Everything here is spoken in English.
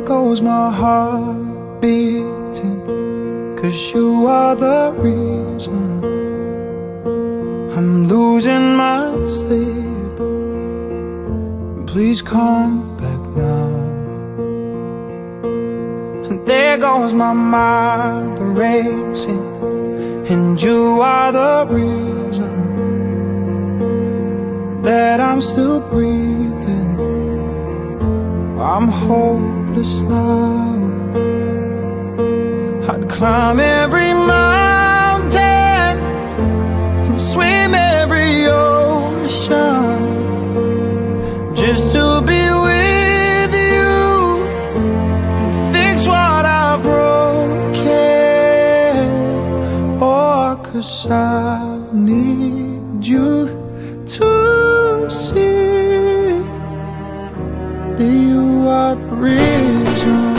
goes my heart beating, 'cause you are the reason I'm losing my sleep. Please come back now. And there goes my mind racing, and you are the reason that I'm still breathing. I'm hopeless now. I'd climb every mountain and swim every ocean just to be with you and fix what I've broken. Oh, 'cause I need you to see that you are the reason.